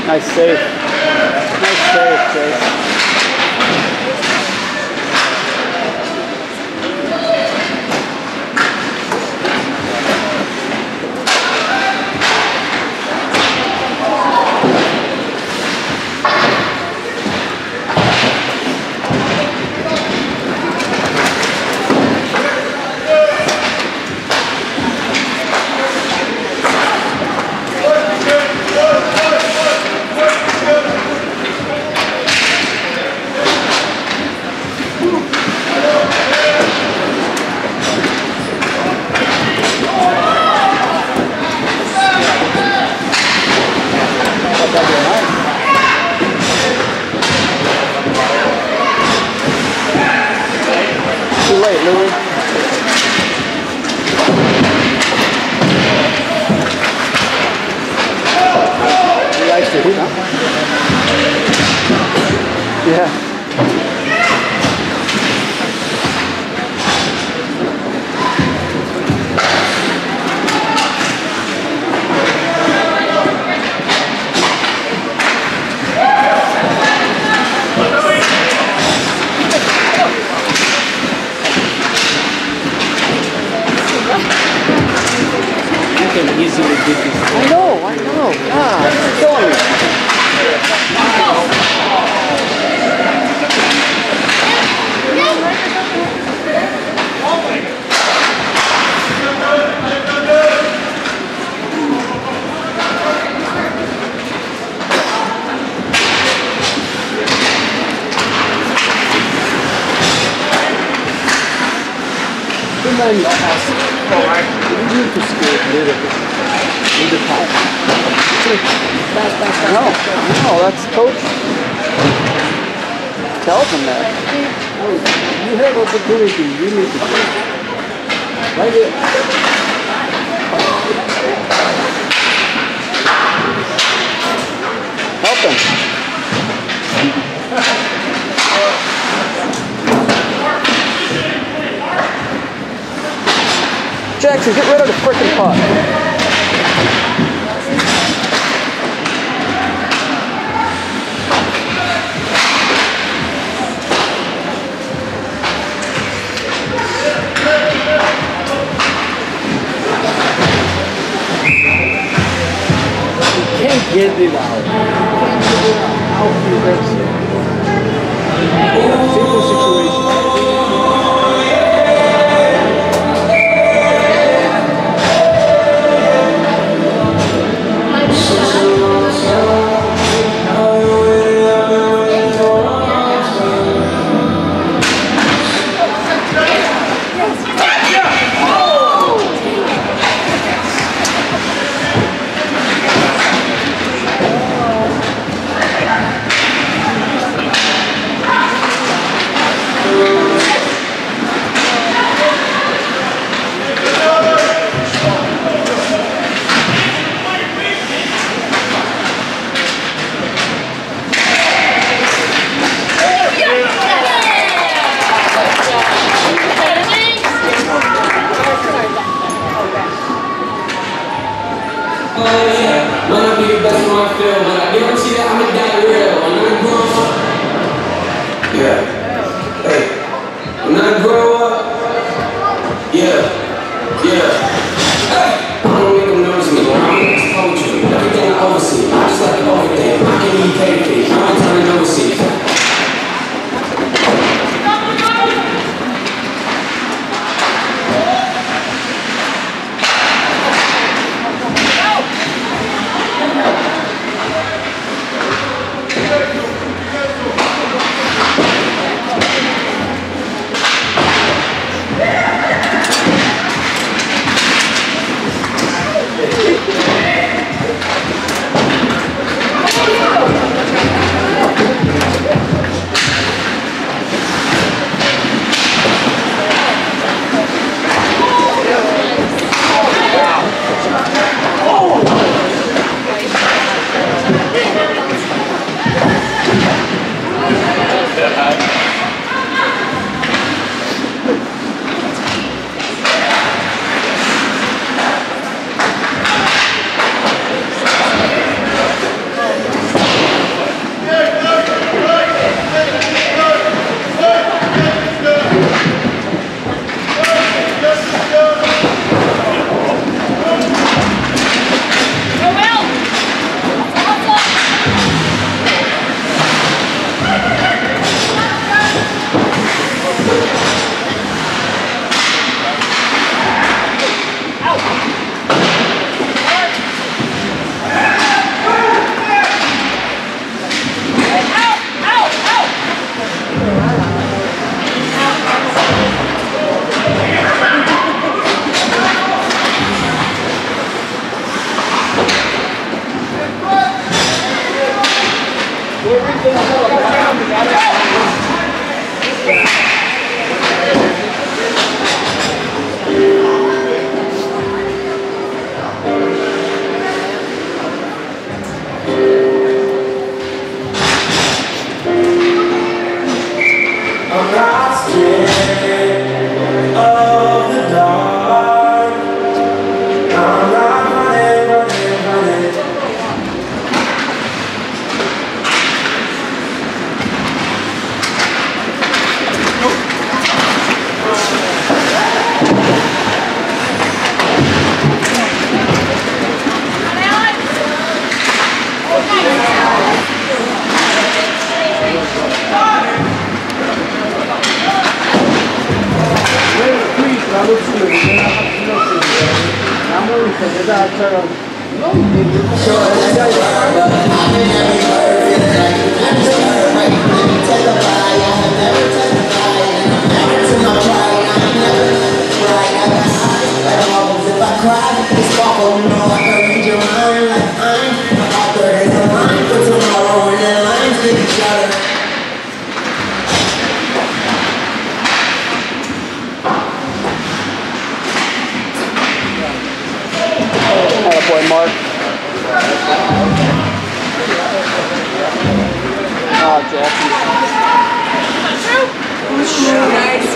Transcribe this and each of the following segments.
Nice save. Nice save, Chase. Too late, Louis. You iced it, huh? Yeah. Easily get this. I know. God, it's killing me. Good man, you pass. Alright. You need to skate a little bit. With the top. Fast. No, that's coach. Tell them that. You have opportunity, you need to play. Right here. Help them. Jackson, get rid of the frickin' puck. Can't get it out. Simple situation. I'm only because I turn on. No, you didn't. Attaboy, Mark. Ah, Jackie. Nice.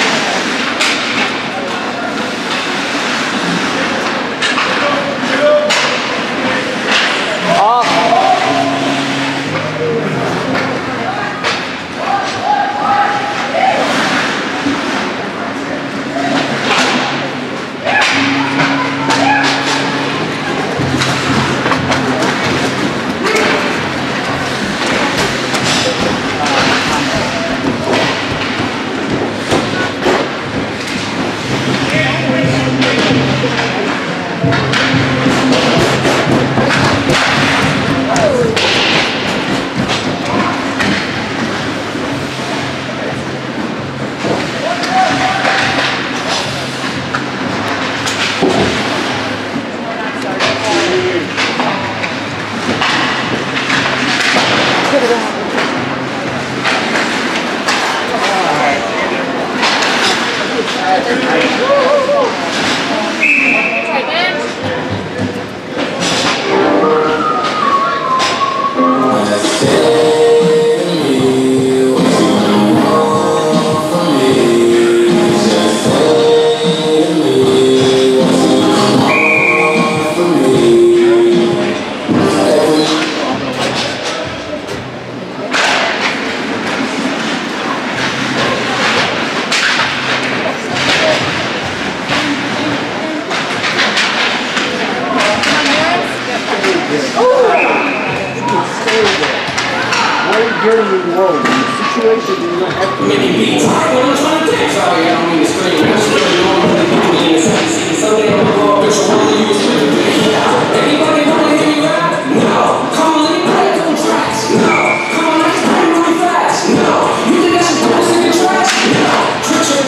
Getting involved in the situation you don't have to. Maybe be tired when I'm trying to dance. Sorry, I don't mean to scream. I'm just really knowing what the people in the city see. Someday I'm gonna go up with your one of you is with me. Anybody wanna hear me rap? No. Come on, let me play a couple tracks. No. Come on, let's play really fast. No. You think I should go sing the tracks? No. Trick, trick.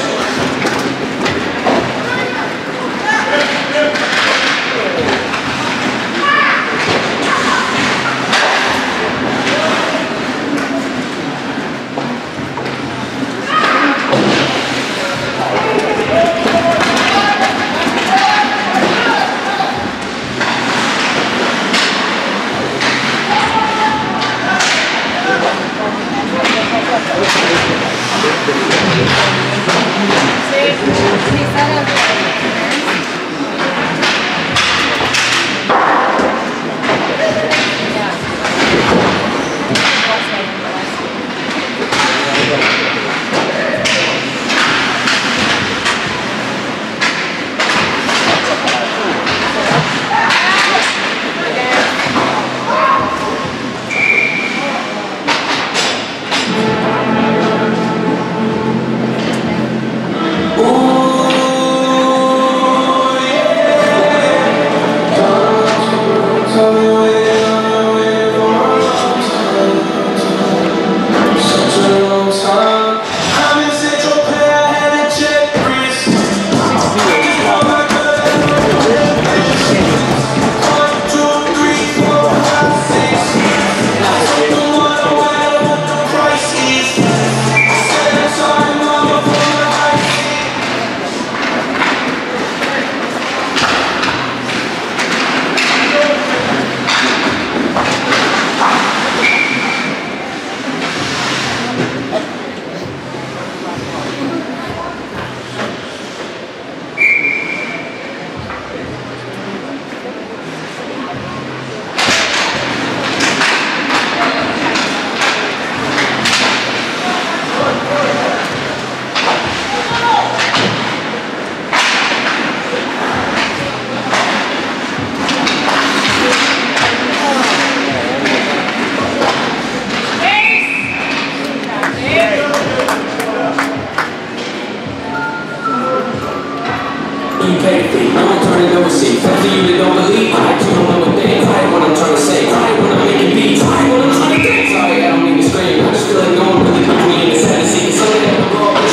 You pay the fee. turn it over, see. For you that don't believe, I you don't know a thing. Right what I'm trying to say, right when I'm making beats, right what I'm trying to think. Sorry, I don't mean to scream. I just feel like no one really put me in this head to see. Cause something that I'm wrong.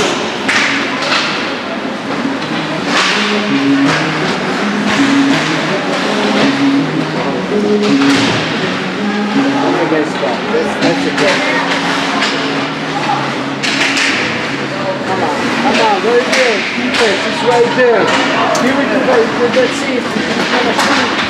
Against that. That's a good one. Come on, very good. Defense, it's right there. Here we go, let's see if we can kind of shoot.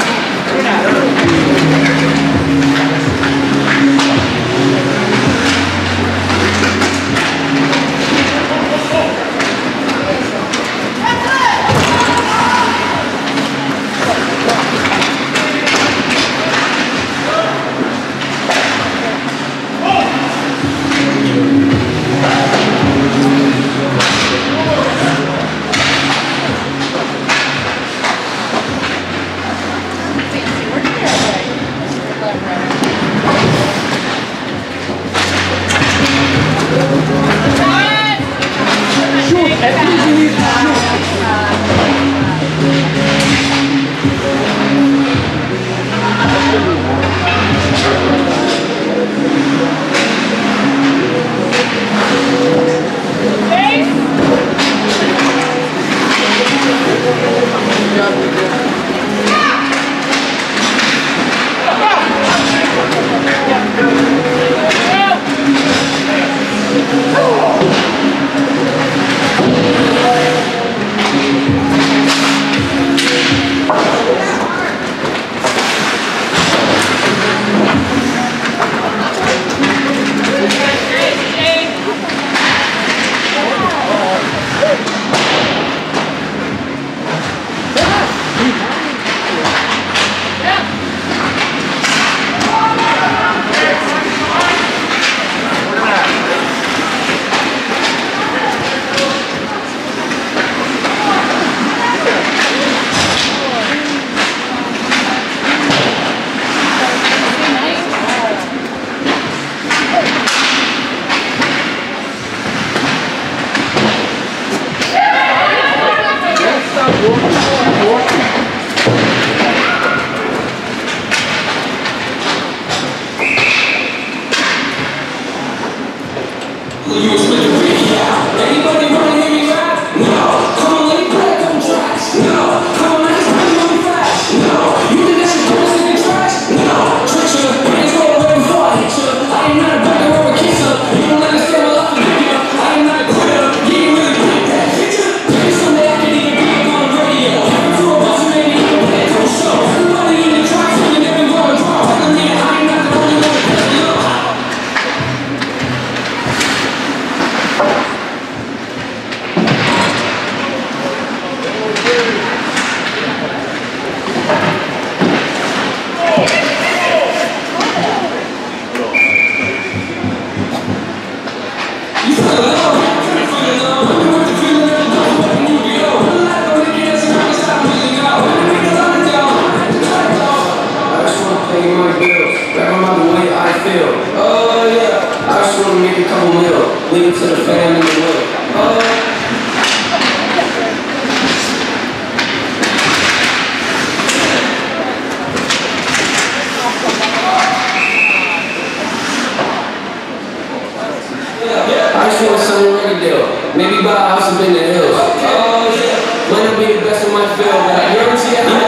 You expect to be here? Anybody wanna hear me rap? No. Come on, let me play a couple tracks. No. Come on, let's play really fast. No. You think that shit goes in the trash? No. Trick you, hands go away before I hit you. I am not a beggar or a kisser. You don't understand my life, nigga. I am not a quitter. You ain't really get that picture. Maybe someday I can even be on the radio. Happen to a bunch of maybe even play a couple shows. Everybody in the tracks, you can never go and draw. I am not the only one that does it. Leave it to the family to live. I just want something ready deal. Maybe buy a house up in the hills. Oh yeah, might not be the best in my field, but I guarantee